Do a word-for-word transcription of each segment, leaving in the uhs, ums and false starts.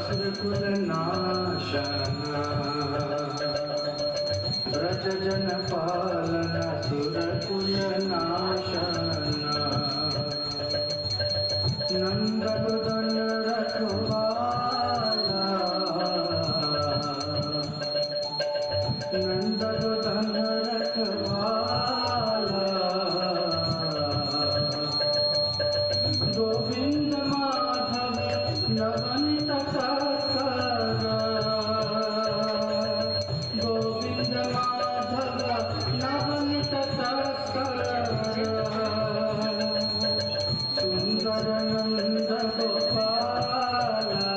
असुरकुल नाशना व्रज जन पालना सुरकुल नाशना नंदन रखवाला नंदन रखवाला गोविंद माधव नवनीत तस्करा गोविंद माधव नवनीत तस्करा सुंदर नंद गोपाला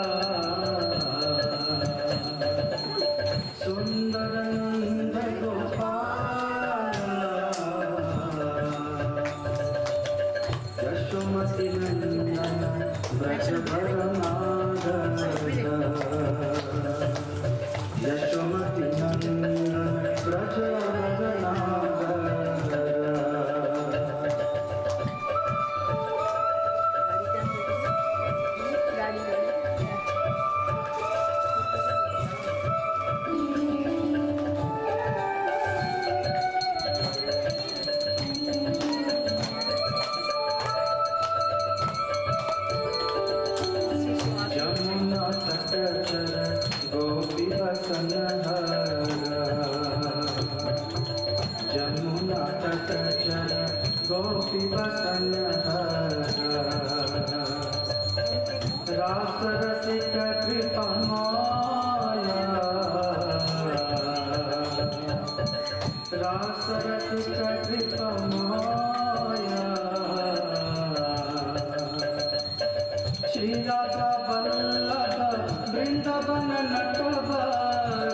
सुंदर नंद गोपाला यशोमती नंदन ब्रजभर यशोमती नंदन ब्रजभर गोपी बसन जमुना तट चर गोपी बसन रास रसिक कृपा माया रास रसिक कृपा माया श्री राधा वल्लभ वृंदावन नटवर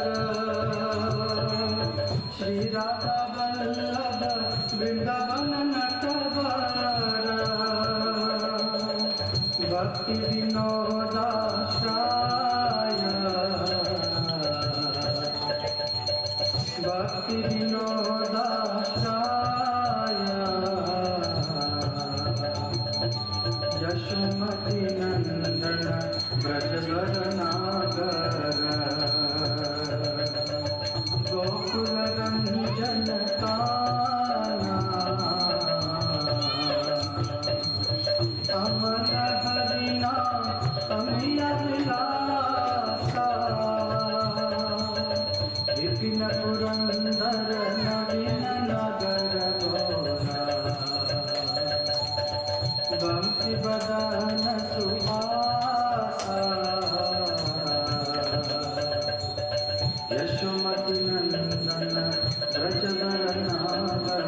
श्री राधा वल्लभ वृंदावन नटवर भक्ति विनोदाश्रय भक्ति विनोदाश्रय यशोमती नंदन ब्रजभर नागर गोकुल रंजन काना अमर हरिना अमिया विलासा विपिन पुरंदर नवीन नगर गोरा बंसी बदन सुहासा यशोमती नंदन ब्रजभर नागर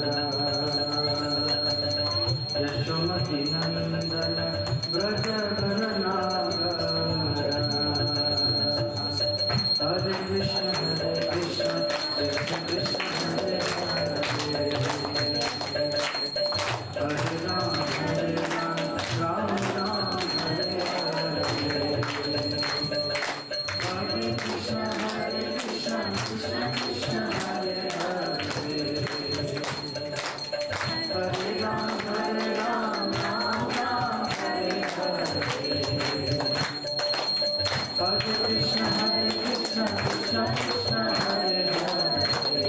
यशोमती नंदन ब्रजभर नागर हरे कृष्ण हरे कृष्ण कृष्ण कृष्ण हरे हरे हरे राम हरे राम राम राम हरे हरे हरे कृष्ण हरे कृष्ण कृष्ण कृष्ण हरे हरे हरे राम हरे राम राम राम हरे हरे हरे कृष्ण हरे कृष्ण कृष्ण कृष्ण हरे हरे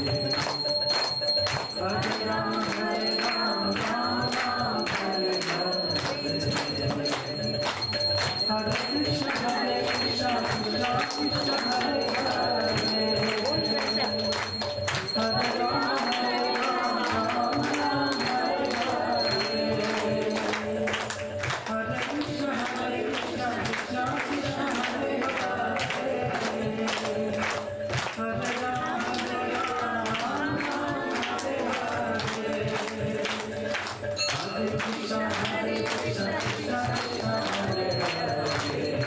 हरे राम हरे राम राम राम हरे हरे हरे कृष्ण हरे कृष्ण कृष्ण कृष्ण हरे हरे हरे राम हरे राम राम राम हरे हरे हरे कृष्ण हरे कृष्ण कृष्ण कृष्ण हरे हरे हरे राम हरे राम राम राम हरे हरे हरे कृष्ण हरे Krishna Krishna Krishna Hare Hare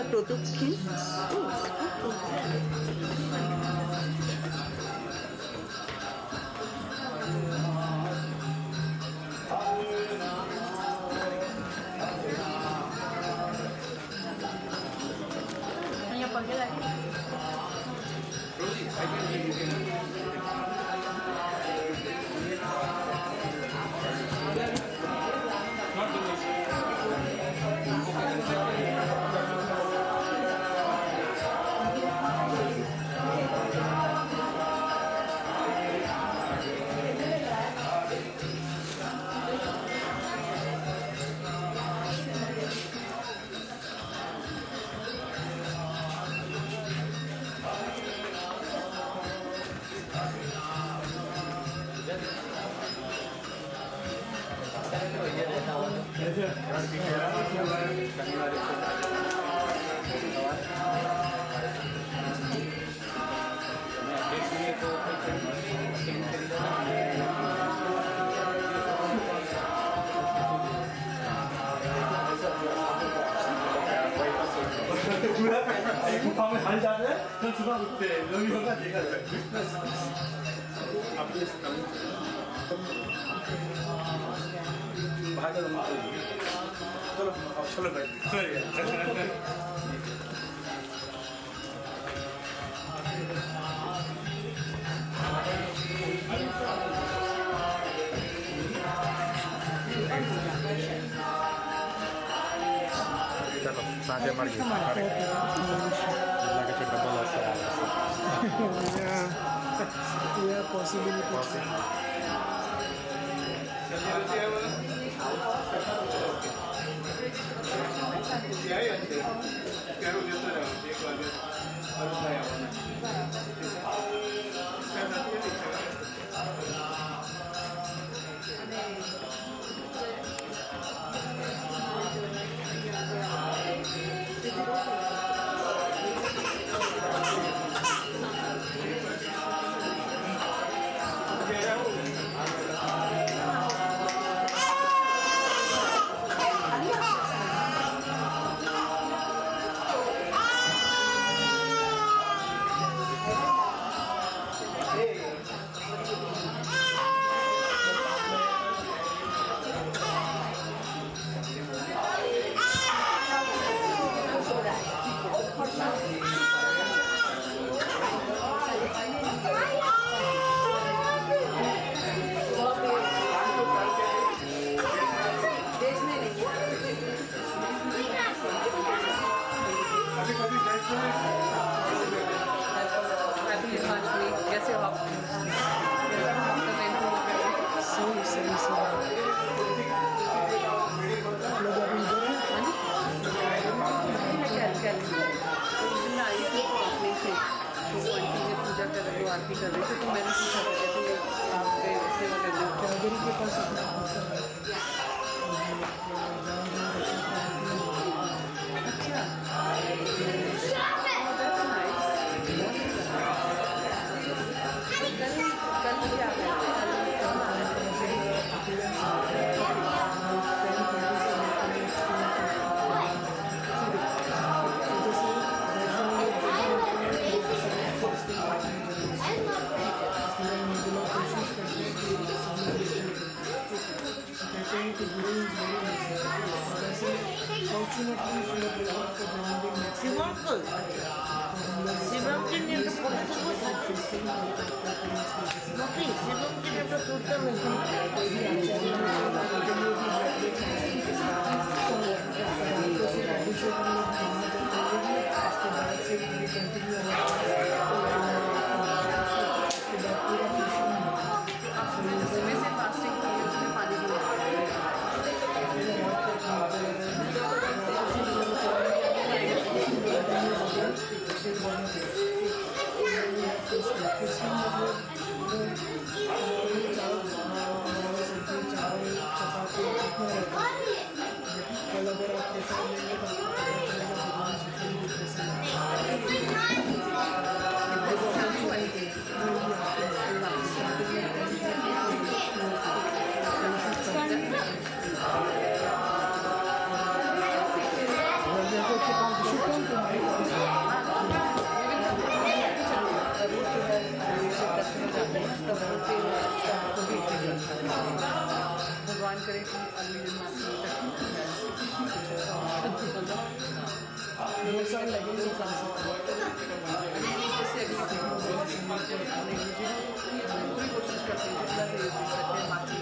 Produktchen. Hanya pakai lagi. गुफा में हाल जाते हैं तो सुबह उठते हैं लोग होगा देखा जाए बाहर चलो चलो चलो भाई चलो साझे मर गई लगे डबल असर या पॉसिबिलिटी कैसे हो आप? सही सही सही लोग अभी इधर हैं मैं क्या क्या उस दिन आई थी अपने से तो आंटी ने पूजा कर रही हो आरती कर रही थी तो मैंने पूछा था जैसे ये सेवा कर रही हूँ कैलगरी के पास अपना कल भी आ गए शिवम को शिवम के लिए तो बहुत मम्मी शिवम के लिए तो टूटता सुबह से फास्टिंग की उसमें पानी कल अगर आपके साथ दो साल लगेंगे कम से कम। इससे अगली पूरी कोशिश करते हैं जितना से ये कर सकते हैं बाकी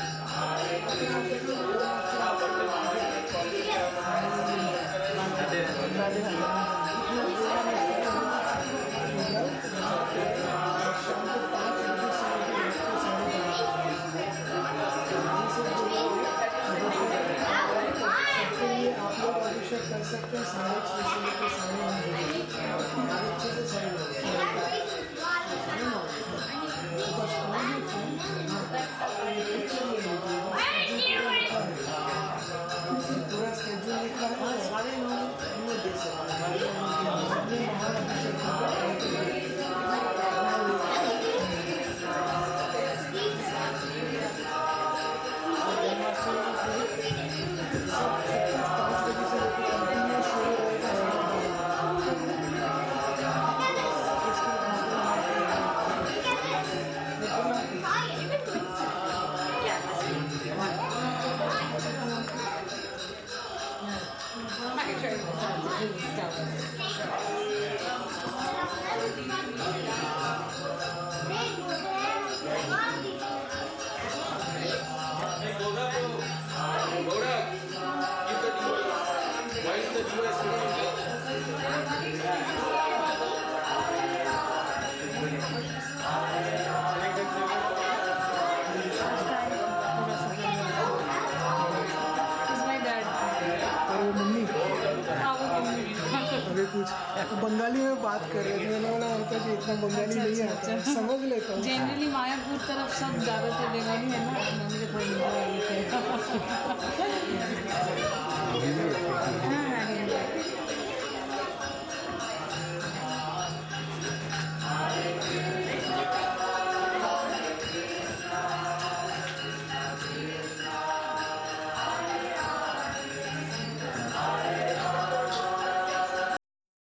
आप लोग अभिषेक कर सकते हैं साढ़े छः से लेकर साढ़े नौ बजे अच्छे से साढ़े नौ बस पूरा स्केड्यूल लिखा है साढ़े नौ दे सकते कुछ बंगाली में बात कर रहे थे मैंने बोला होता है इतना बंगाली नहीं आता समझ लेता हूँ जनरली मायापुर तरफ सब ज़्यादातर बंगाली है ना मैंने थोड़ी हाँ